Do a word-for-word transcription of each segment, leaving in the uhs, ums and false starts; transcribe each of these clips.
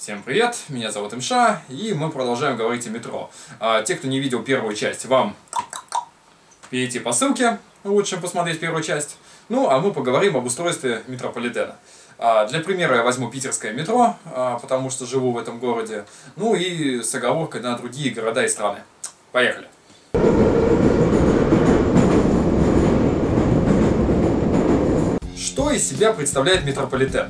Всем привет, меня зовут Имша, и мы продолжаем говорить о метро. А, те, кто не видел первую часть, вам перейти по ссылке, лучше посмотреть первую часть. Ну, а мы поговорим об устройстве метрополитена. А, для примера я возьму питерское метро, а, потому что живу в этом городе. Ну и с оговоркой на другие города и страны. Поехали! Что из себя представляет метрополитен?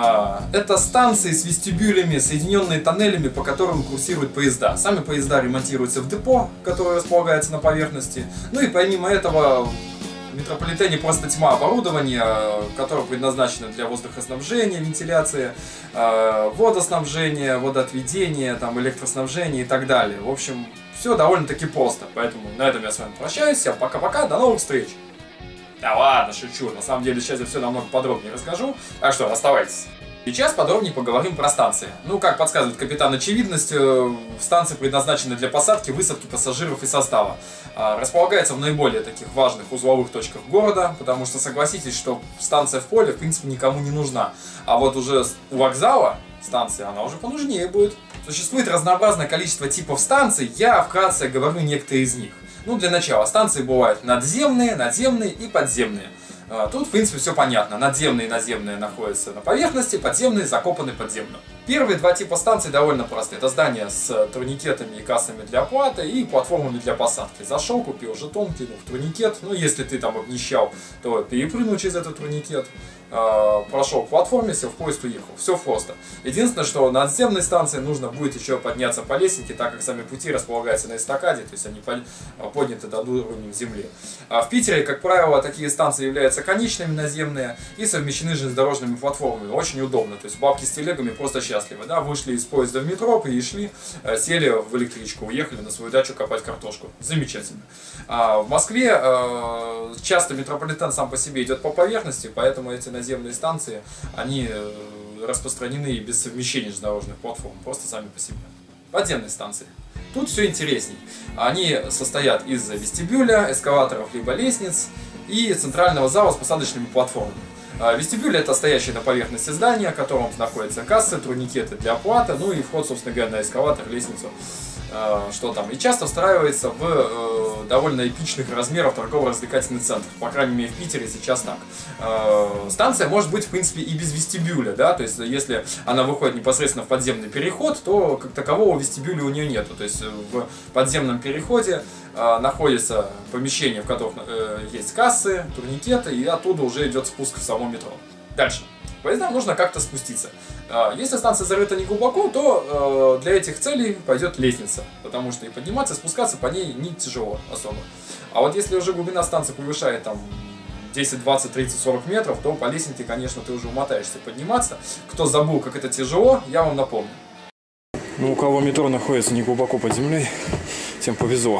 Это станции с вестибюлями, соединенные тоннелями, по которым курсируют поезда. Сами поезда ремонтируются в депо, которое располагается на поверхности. Ну и помимо этого в метрополитене просто тьма оборудования, которое предназначено для воздухоснабжения, вентиляции, водоснабжения, водоотведения, там, электроснабжения и так далее. В общем, все довольно-таки просто. Поэтому на этом я с вами прощаюсь. Всем пока-пока, до новых встреч! Да ладно, шучу. На самом деле сейчас я все намного подробнее расскажу. Так что, оставайтесь. Сейчас подробнее поговорим про станции. Ну, как подсказывает капитан Очевидность, станции предназначены для посадки, высадки пассажиров и состава. Располагается в наиболее таких важных узловых точках города, потому что согласитесь, что станция в поле, в принципе, никому не нужна. А вот уже у вокзала станция, она уже понужнее будет. Существует разнообразное количество типов станций, я вкратце говорю некоторые из них. Ну, для начала, станции бывают надземные, надземные и подземные. Тут, в принципе, все понятно. Надземные и наземные находятся на поверхности, подземные закопаны под землю. Первые два типа станций довольно простые. Это здания с турникетами и кассами для оплаты и платформами для посадки. Зашел, купил жетон, кинул в турникет. Ну, если ты там обнищал, то перепрыгнул через этот турникет. Прошел к платформе, сел в поезд, уехал. Все просто. Единственное, что на надземной станции нужно будет еще подняться по лесенке, так как сами пути располагаются на эстакаде, то есть они подняты до уровня земли. А в Питере, как правило, такие станции являются конечными наземные и совмещены с железнодорожными платформами. Очень удобно. То есть бабки с телегами просто счастливы. Да? Вышли из поезда в метро, пришли, сели в электричку, уехали на свою дачу копать картошку. Замечательно. А в Москве часто метрополитен сам по себе идет по поверхности, поэтому эти наземные станции, они распространены и без совмещения железнодорожных платформ, просто сами по себе. Подземные станции. Тут все интересней. Они состоят из вестибюля, эскалаторов либо лестниц и центрального зала с посадочными платформами. Вестибюль — это стоящие на поверхности здания, в котором находятся кассы, турникеты для оплаты, ну и вход, собственно говоря, на эскалатор, лестницу, что там. И часто встраивается в довольно эпичных размеров торгово-развлекательный центр. По крайней мере, в Питере сейчас так. Станция может быть, в принципе, и без вестибюля, да, то есть если она выходит непосредственно в подземный переход, то как такового вестибюля у нее нету. То есть в подземном переходе находится помещение, в котором есть кассы, турникеты, и оттуда уже идет спуск в само метро. Дальше. Поездам нужно как-то спуститься. Если станция зарыта не глубоко, то для этих целей пойдет лестница, потому что и подниматься, и спускаться по ней не тяжело особо. А вот если уже глубина станции превышает там десять, двадцать, тридцать, сорок метров, то по лестнице, конечно, ты уже умотаешься подниматься. Кто забыл, как это тяжело, я вам напомню. Ну, у кого метро находится не глубоко под землей, тем повезло.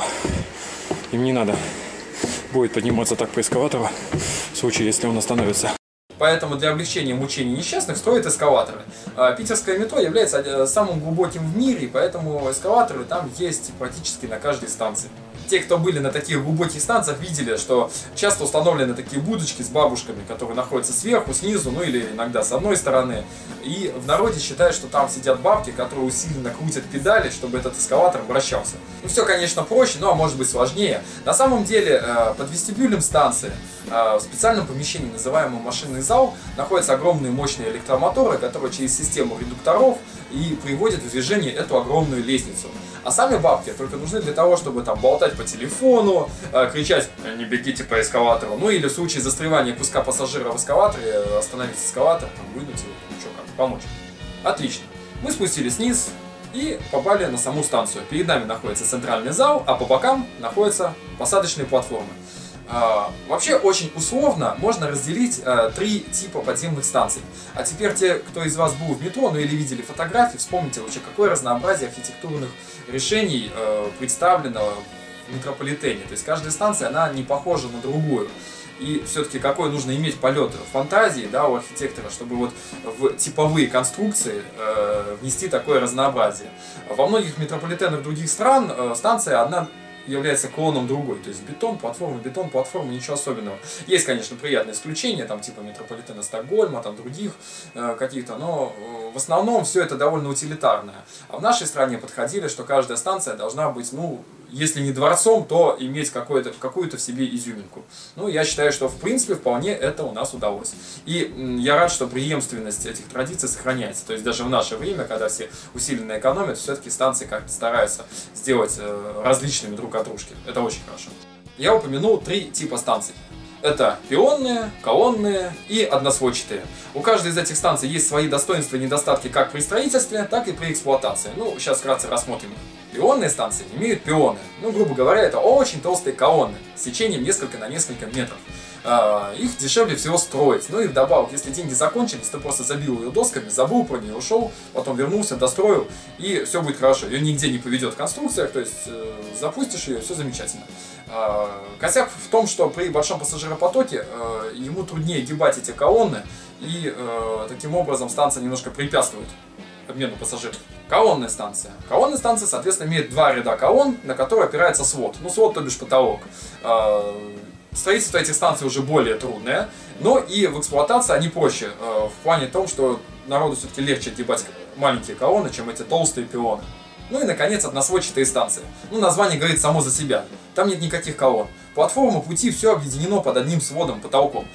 Им не надо будет подниматься так по эскалатору, в случае, если он остановится. Поэтому для облегчения мучений несчастных строят эскалаторы. Питерское метро является самым глубоким в мире, и поэтому эскалаторы там есть практически на каждой станции. Те, кто были на таких глубоких станциях, видели, что часто установлены такие будочки с бабушками, которые находятся сверху, снизу, ну или иногда с одной стороны. И в народе считают, что там сидят бабки, которые усиленно крутят педали, чтобы этот эскалатор вращался. Ну все, конечно, проще, но может быть сложнее. На самом деле, под вестибюлем станции, в специальном помещении, называемом машинный зал, находятся огромные мощные электромоторы, которые через систему редукторов и приводят в движение эту огромную лестницу. А сами бабки только нужны для того, чтобы там болтать по телефону, э, кричать «не бегите по эскалатору», ну или в случае застревания куска пассажира в эскалаторе, остановить эскалатор, там, вынуть его, ну что, как, помочь. Отлично. Мы спустились вниз и попали на саму станцию. Перед нами находится центральный зал, а по бокам находятся посадочные платформы. Uh, вообще очень условно можно разделить uh, три типа подземных станций. А теперь те, кто из вас был в метро, ну или видели фотографии, вспомните вообще, какое разнообразие архитектурных решений uh, представлено в метрополитене. То есть каждая станция, она не похожа на другую. И все-таки какой нужно иметь полет фантазии, да, у архитектора, чтобы вот в типовые конструкции э, внести такое разнообразие. Во многих метрополитенах других стран э, станция одна является клоном другой. То есть бетон, платформа, бетон, платформа, ничего особенного. Есть, конечно, приятные исключения, там типа метрополитена Стокгольма, там других э, каких-то, но э, в основном все это довольно утилитарное. А в нашей стране подходили, что каждая станция должна быть, ну, если не дворцом, то иметь какую-то какую-то в себе изюминку. Ну, я считаю, что в принципе вполне это у нас удалось. И м, я рад, что преемственность этих традиций сохраняется. То есть даже в наше время, когда все усиленно экономят, все-таки станции как-то стараются сделать э, различными друг от дружки. Это очень хорошо. Я упомянул три типа станций. Это пионные, колонные и односводчатые. У каждой из этих станций есть свои достоинства и недостатки как при строительстве, так и при эксплуатации. Ну, сейчас вкратце рассмотрим их. Пионные станции имеют пионы. Ну, грубо говоря, это очень толстые колонны с сечением несколько на несколько метров. Их дешевле всего строить. Ну и вдобавок, если деньги закончились, ты просто забил ее досками, забыл про нее, ушел, потом вернулся, достроил, и все будет хорошо. Ее нигде не поведет в конструкциях, то есть э, запустишь ее, все замечательно. Э, косяк в том, что при большом пассажиропотоке э, ему труднее гибать эти колонны, и э, таким образом станция немножко препятствует обмену пассажиров. Колонная станция. Колонная станция, соответственно, имеет два ряда колонн, на которые опирается свод. Ну, свод, то бишь потолок. Э, Строительство этих станций уже более трудное, но и в эксплуатации они проще, э, в плане том, что народу все-таки легче отгибать маленькие колонны, чем эти толстые пилоны. Ну и, наконец, односводчатые станции. Ну, название говорит само за себя. Там нет никаких колонн. Платформа, пути, все объединено под одним сводом, потолком.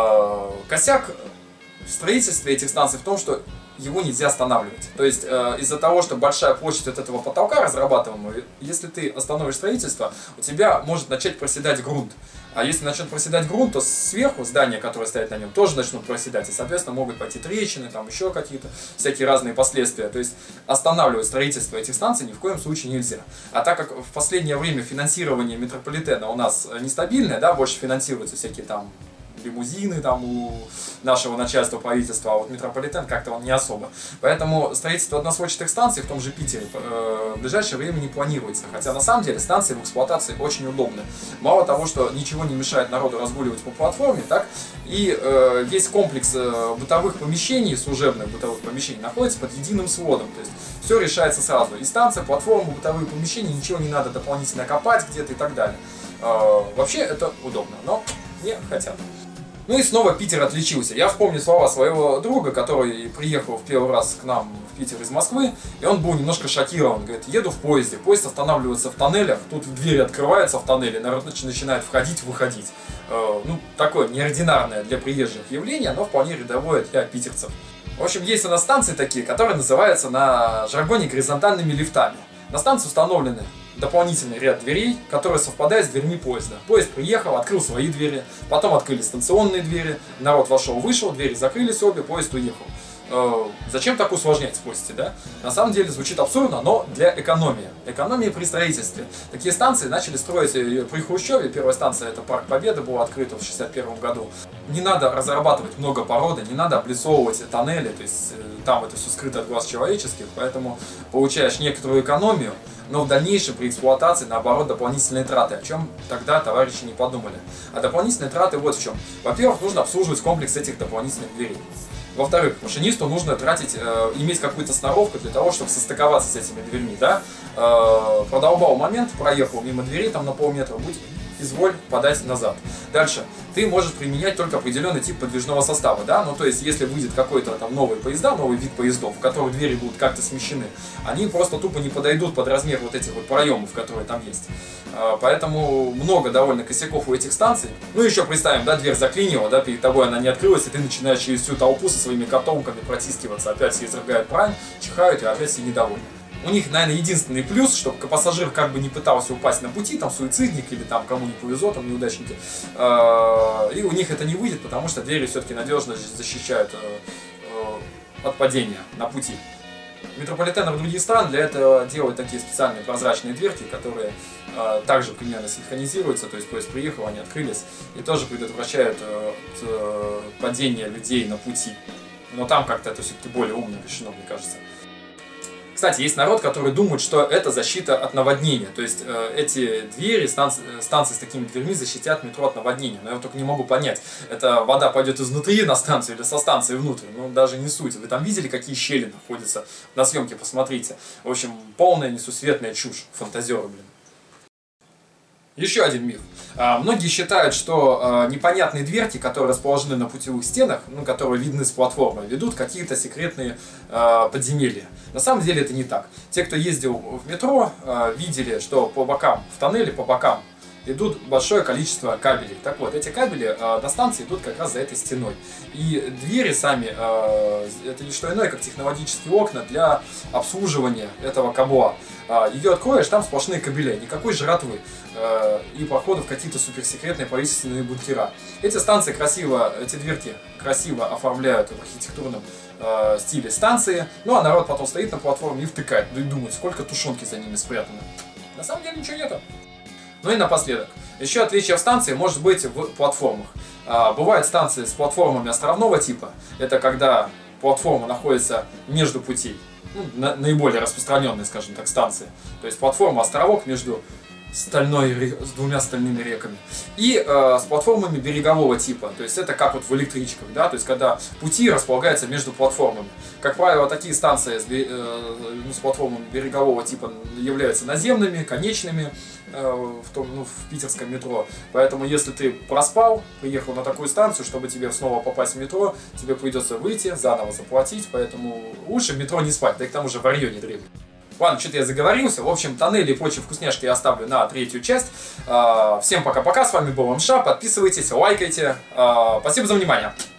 Э, косяк в строительстве этих станций в том, что его нельзя останавливать. То есть э, из-за того, что большая площадь от этого потолка разрабатываемого, если ты остановишь строительство, у тебя может начать проседать грунт. А если начнет проседать грунт, то сверху здания, которые стоят на нем, тоже начнут проседать. И, соответственно, могут пойти трещины, там еще какие-то всякие разные последствия. То есть останавливать строительство этих станций ни в коем случае нельзя. А так как в последнее время финансирование метрополитена у нас нестабильное, да, больше финансируются всякие там лимузины там у нашего начальства, правительства, а вот метрополитен как-то он не особо. Поэтому строительство односводчатых станций в том же Питере э, в ближайшее время не планируется. Хотя на самом деле станции в эксплуатации очень удобны. Мало того, что ничего не мешает народу разгуливать по платформе, так и э, весь комплекс э, бытовых помещений, служебных бытовых помещений находится под единым сводом. То есть все решается сразу. И станция, платформа, бытовые помещения, ничего не надо дополнительно копать где-то и так далее. Э, вообще это удобно, но не хотят. Ну и снова Питер отличился. Я вспомню слова своего друга, который приехал в первый раз к нам в Питер из Москвы, и он был немножко шокирован. Говорит, еду в поезде, поезд останавливается в тоннелях, тут двери открываются в тоннеле, народ начинает входить-выходить. Э, ну, такое неординарное для приезжих явление, но вполне рядовое для питерцев. В общем, есть у нас станции такие, которые называются на жаргоне горизонтальными лифтами. На станции установлены дополнительный ряд дверей, который совпадает с дверьми поезда. Поезд приехал, открыл свои двери, потом открыли станционные двери, народ вошел, вышел, двери закрылись обе, поезд уехал. Э, зачем так усложнять, спросите, да? На самом деле звучит абсурдно, но для экономии. Экономии при строительстве. Такие станции начали строить при Хрущеве. Первая станция, это Парк Победы, была открыта в шестьдесят первом году. Не надо разрабатывать много породы, не надо облицовывать тоннели, то есть там это все скрыто от глаз человеческих, поэтому получаешь некоторую экономию, но в дальнейшем при эксплуатации, наоборот, дополнительные траты, о чем тогда товарищи не подумали. А дополнительные траты вот в чем. Во-первых, нужно обслуживать комплекс этих дополнительных дверей. Во-вторых, машинисту нужно тратить, э, иметь какую-то сноровку для того, чтобы состыковаться с этими дверьми, да? Э, продолбал момент, проехал мимо дверей там на полметра, будь изволь подать назад. Дальше. Ты можешь применять только определенный тип подвижного состава, да? Ну, то есть, если выйдет какой-то там новый поезда, новый вид поездов, в которых двери будут как-то смещены, они просто тупо не подойдут под размер вот этих вот проемов, которые там есть. Поэтому много довольно косяков у этих станций. Ну, еще представим, да, дверь заклинила, да, перед тобой она не открылась, и ты начинаешь через всю толпу со своими котомками протискиваться. Опять все изрыгают брань, чихают, и опять все недовольны. У них, наверное, единственный плюс, чтобы пассажир как бы не пытался упасть на пути, там суицидник или там кому не повезло, там неудачники. И у них это не выйдет, потому что двери все-таки надежно защищают от падения на пути. Метрополитены других стран для этого делают такие специальные прозрачные дверки, которые э, также примерно синхронизируются, то есть поезд приехал, они открылись, и тоже предотвращают э, э, падение людей на пути. Но там как-то это все-таки более умно решено, мне кажется. Кстати, есть народ, который думает, что это защита от наводнения. То есть э, эти двери, станции, станции с такими дверьми защитят метро от наводнения. Но я только не могу понять, это вода пойдет изнутри на станцию или со станции внутрь. Ну, даже не суть. Вы там видели, какие щели находятся на съемке? Посмотрите. В общем, полная несусветная чушь. Фантазеры, блин. Еще один миф. А, многие считают, что а, непонятные дверки, которые расположены на путевых стенах, ну, которые видны с платформы, ведут какие-то секретные а, подземелья. На самом деле это не так. Те, кто ездил в метро, а, видели, что по бокам, в тоннеле по бокам идут большое количество кабелей. Так вот, эти кабели э, на станции идут как раз за этой стеной. И двери сами, э, это не что иное, как технологические окна для обслуживания этого кабла. Э, ее откроешь, там сплошные кабеля, никакой жратвы э, и проходов какие-то суперсекретные правительственные бункера. Эти станции красиво, эти дверки красиво оформляют в архитектурном э, стиле станции, ну а народ потом стоит на платформе и втыкает, и думает, сколько тушенки за ними спрятано. На самом деле ничего нету. Ну и напоследок. Еще отличие в станции может быть в платформах. А, бывают станции с платформами островного типа. Это когда платформа находится между путей. Ну, на, наиболее распространенные, скажем так, станции. То есть платформа островок между стальной, с двумя стальными реками. И э, с платформами берегового типа. То есть это как вот в электричках, да, то есть когда пути располагаются между платформами. Как правило, такие станции с, э, ну, с платформами берегового типа являются наземными, конечными э, в, том, ну, в питерском метро. Поэтому если ты проспал, приехал на такую станцию, чтобы тебе снова попасть в метро, тебе придется выйти, заново заплатить, поэтому лучше в метро не спать, да и к тому же варьё не древнее. Ладно, что-то я заговорился. В общем, тоннели и прочие вкусняшки я оставлю на третью часть. Всем пока-пока, с вами был МШ, подписывайтесь, лайкайте. Спасибо за внимание.